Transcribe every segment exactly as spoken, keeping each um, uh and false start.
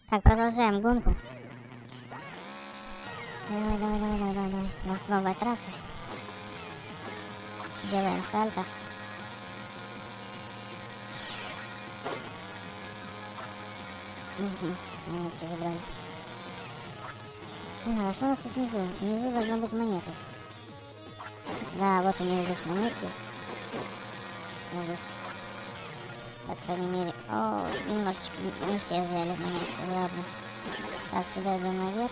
Так, продолжаем гонку. Давай, давай, давай, давай, давай, давай. У нас новая трасса. Делаем сальто. Угу, монетки забрали. А, что у нас тут внизу? Внизу должна быть монета. Да, вот у меня здесь монетки. Вот здесь. По крайней мере. О, немножечко не все взяли монетки. Ладно. Так, сюда идем наверх.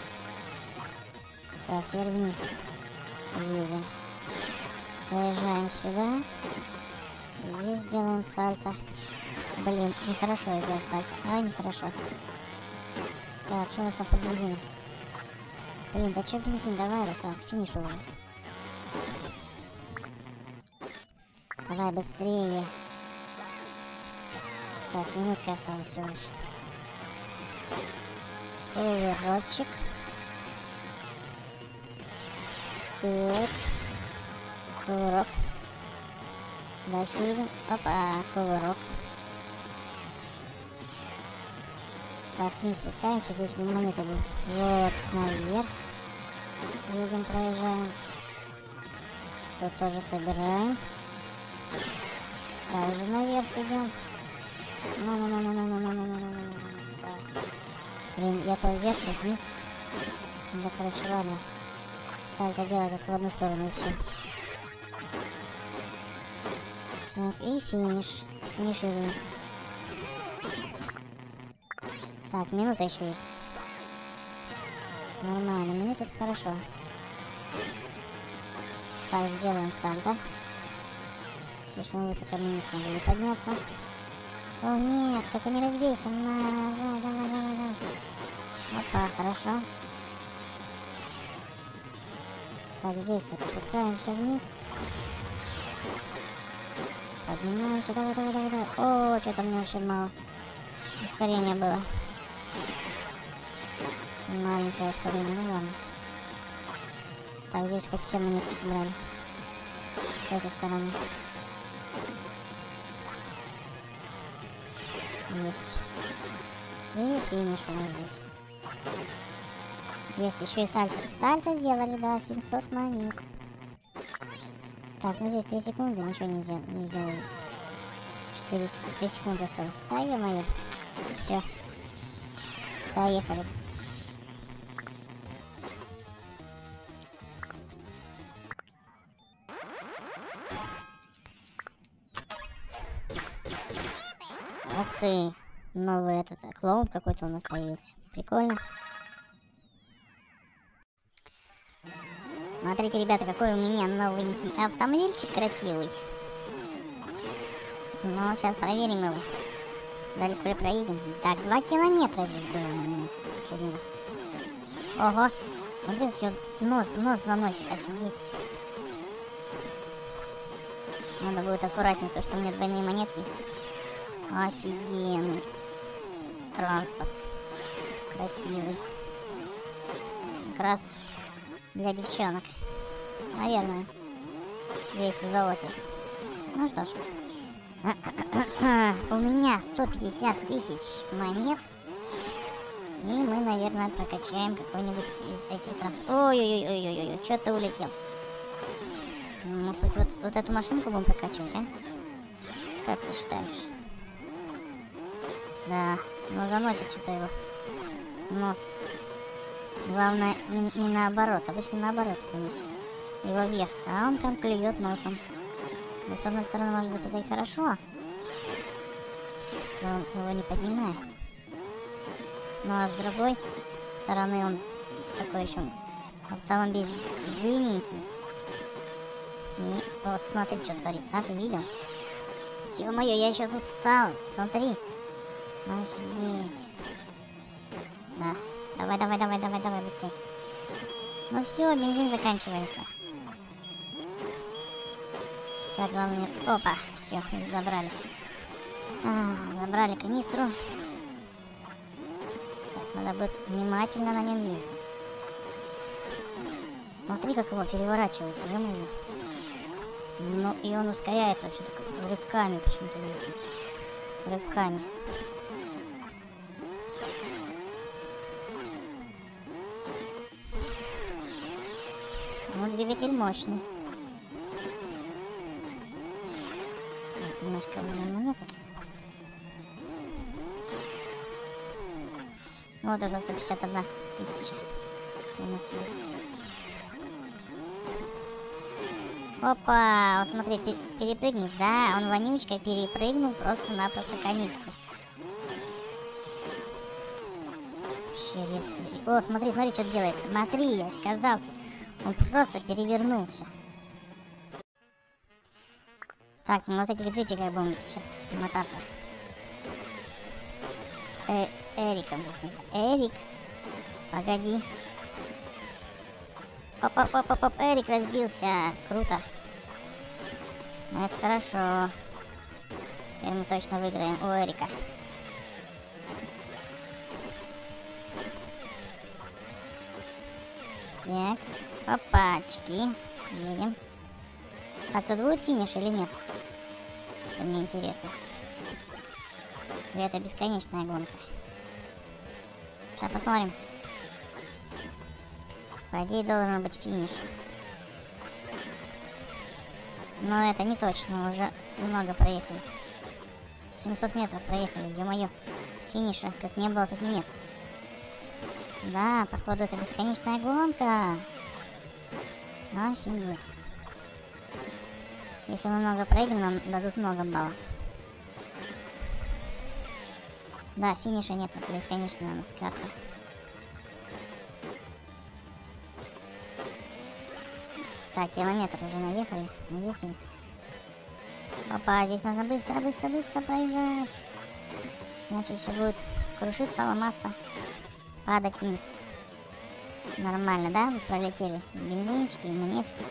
Так, теперь вниз. Едем. Заезжаем сюда. Здесь делаем сальто. Блин, нехорошо я делал сальто. Ай, нехорошо. Так, что у нас там по бензину? Блин, да чё бензин? Давай, Руслан, финиш уже. Давай быстрее. Так, минутка осталась всего лишь. Кувырочек. Кувырок. Кувырок. Дальше едем. Опа, кувырок. Так, вниз спускаемся. Здесь монета будет. Вот, наверх. Едем, проезжаем. Тут тоже собираем. Также наверх идем. Ну-ну-ну-ну-ну-ну-ну-ну-ну-ну. Так. Блин, я то вверх, то вниз. Да, короче, ладно. Сальто делать только в одну сторону и все. Так, и финиш. Финишируем. Так, минута еще есть. Нормально, минута это хорошо. Также делаем сальто. Все, что мы высоко не смогли подняться. О, нет, только не разбейся. На, давай, давай, давай, давай. Опа, хорошо. Так, здесь так спускаемся вниз. Поднимаемся, давай, давай, давай, давай. О, что-то мне вообще мало. Ускорение было. Маленькое ускорение, ну ладно. Так, здесь хоть все монеты собрали. С этой стороны. Есть. И финиш у нас здесь. Есть еще и сальто. Сальто сделали, да, семьсот монет. Так, ну здесь три секунды, ничего не, сдел не сделали. четыре, три секунды осталось. Да, ё-моё. Все. Поехали. Ух ты. Новый этот клоун какой-то у нас появился. Прикольно. Смотрите, ребята, какой у меня новенький автомобильчик красивый. Ну, сейчас проверим его. Далеко ли проедем? Так, два километра здесь было у меня последний раз. Ого! Смотри, как нос, нос заносит, офигеть. Надо будет аккуратнее, то что у меня двойные монетки. Офигенный транспорт. Красивый. Как раз для девчонок. Наверное. Весь в золоте. Ну что ж. У меня сто пятьдесят тысяч монет. И мы, наверное, прокачаем какой-нибудь из этих транспортов. Ой-ой-ой-ой-ой, что-то улетел. Может быть, вот, вот эту машинку будем прокачивать, а? Как ты считаешь? Да, но заносит что-то его. Нос. Главное, не, не наоборот. Обычно наоборот заносит. Его вверх. А он прям клюет носом. Но с одной стороны, может быть, это и хорошо. Что он его не поднимает. Ну а с другой стороны, он такой еще автомобиль длинненький. И вот смотри, что творится. А, ты видел? Ё-моё, я еще тут встал. Смотри. Офигеть. Да. Давай, давай, давай, давай, давай, быстрее. Ну все, бензин заканчивается. Так, главное... Опа, все, забрали. А, забрали канистру. Так, надо будет внимательно на нем ездить. Смотри, как его переворачивает. Ё-моё. Ну, и он ускоряется вообще так рывками почему-то. Рывками. двигатель мощный. Немножко монеток. Вот уже сто пятьдесят одна тысяча у нас есть. Опа, вот смотри, перепрыгнешь, да, он вонючкой перепрыгнул просто-напросто канистру. Вообще резко. О, смотри, смотри, что делается. Смотри, я сказал тебе, он просто перевернулся. Так, ну вот этих джипиках будем сейчас мотаться. Э, с Эриком. Эрик, погоди. Оп-оп-оп-оп, Эрик разбился. Круто. Это хорошо. Теперь мы точно выиграем у Эрика. Так, опачки. Едем. Так, тут будет финиш или нет? Это мне интересно. Или это бесконечная гонка? Сейчас посмотрим. По идее должен быть финиш. Но это не точно, уже много проехали. семьсот метров проехали, ё-моё. Финиша как не было, так и нет. Да, походу это бесконечная гонка. Офигеть. Если мы много проедем, нам дадут много баллов. Да, финиша нет, это бесконечная у нас карта. Так, километр уже наехали, наездили. Опа, здесь нужно быстро, быстро, быстро проезжать. Иначе все будет крушиться, ломаться, падать вниз. Нормально, да? Вы пролетели бензинчики, монетки.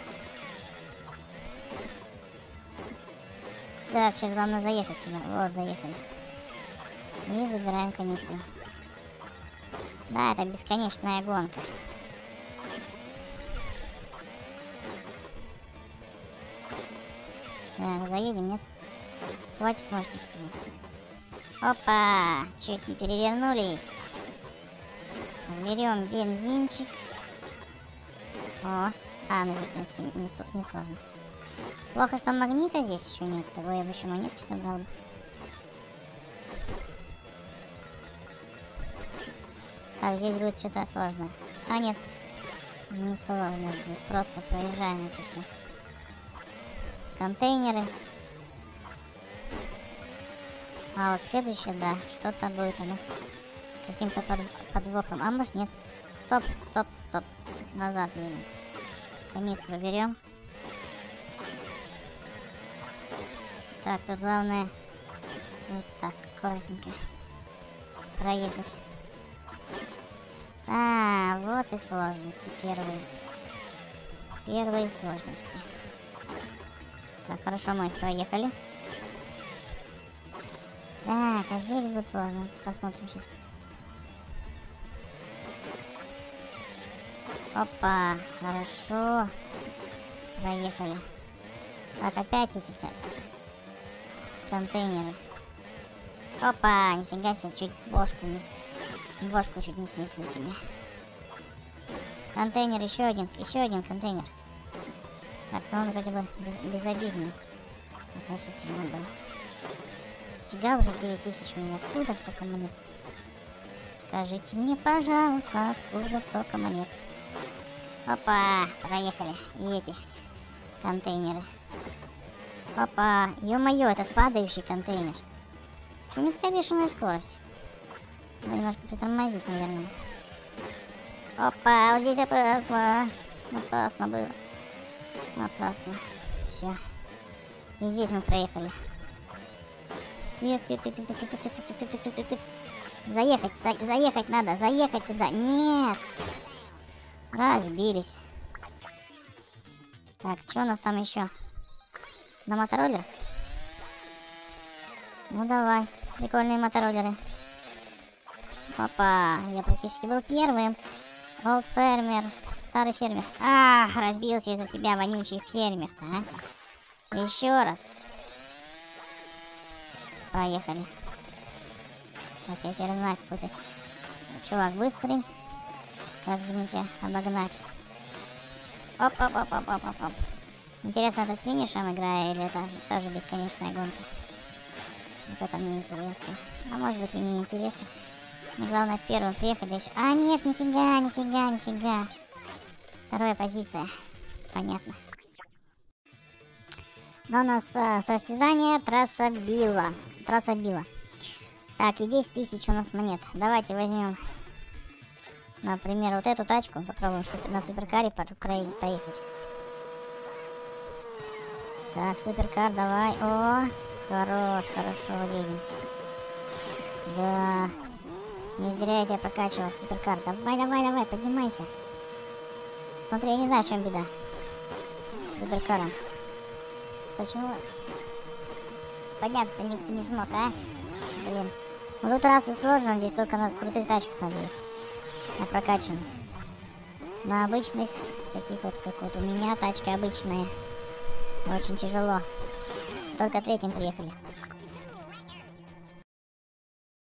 Так, сейчас главное заехать сюда. Вот, заехали. И забираем канистру. Да, это бесконечная гонка. Так, заедем, нет? Хватит мощности. Опа! Чуть не перевернулись. Берем бензинчик. О, а, ну здесь, в принципе, не, не сложно. Плохо, что магнита здесь еще нет. Того я бы еще монетки собрал бы. Так, здесь будет что-то сложное. А, нет. Не сложно здесь. Просто проезжаем эти все контейнеры. А вот следующее, да, что-то будет оно с каким-то под, подвохом. А может нет. Стоп, стоп, стоп. Назад едем. Канистру берем. Так, тут главное вот так, аккуратненько проехать. А, вот и сложности первые. Первые сложности. Так, хорошо, мы проехали. Так, а здесь будет сложно. Посмотрим сейчас. Опа, хорошо. Проехали. Так, опять эти контейнеры. Опа, нифига себе, чуть бошку не... Бошку чуть не снесли себе. Контейнер, еще один, еще один контейнер. Так, ну он вроде бы без, безобидный. Относительно был. Фига уже девять тысяч у меня. Откуда столько монет? Скажите мне, пожалуйста, откуда столько монет? Опа, проехали. И эти контейнеры. Опа, ё-моё, этот падающий контейнер. Почему у него такая бешеная скорость? Надо немножко притормозить, наверное. Опа, вот здесь опасно. Опасно было. Опасно. Все. И здесь мы проехали. Заехать, за, заехать надо, заехать туда. Нет. Разбились. Так, что у нас там еще? На мотороллерах? Ну давай, прикольные мотороллеры. Опа, я практически был первым. Олд фермер, старый фермер. А, разбился из-за тебя, вонючий фермер-то, а? Еще раз. Поехали. Так, я теперь знаю, какой-то чувак быстрый. Как же мне тебя обогнать? Оп, оп, оп, оп, оп, оп, оп. Интересно, это с финишем игра или это тоже бесконечная гонка? Вот это мне интересно. А может быть и не интересно. Мне главное первым приехать здесь. А, нет, нифига, нифига, нифига. Вторая позиция. Понятно. Но у нас а, состязание трасса Билла. Трасса Билла. Так, и десять тысяч у нас монет. Давайте возьмем, например, вот эту тачку. Попробуем на суперкаре поехать. Так, суперкар, давай. О, хорош, хорошо, едем. Да. Не зря я тебя прокачивал, суперкар. Давай, давай, давай, поднимайся. Смотри, я не знаю, в чем беда. Суперкаром. Почему подняться-то не, не смог, а? Блин. Ну тут трассы сложно, здесь только на крутых тачках надо ехать. На прокачанных. На обычных, таких вот, как вот у меня, тачка обычная. Очень тяжело. Только третьим приехали.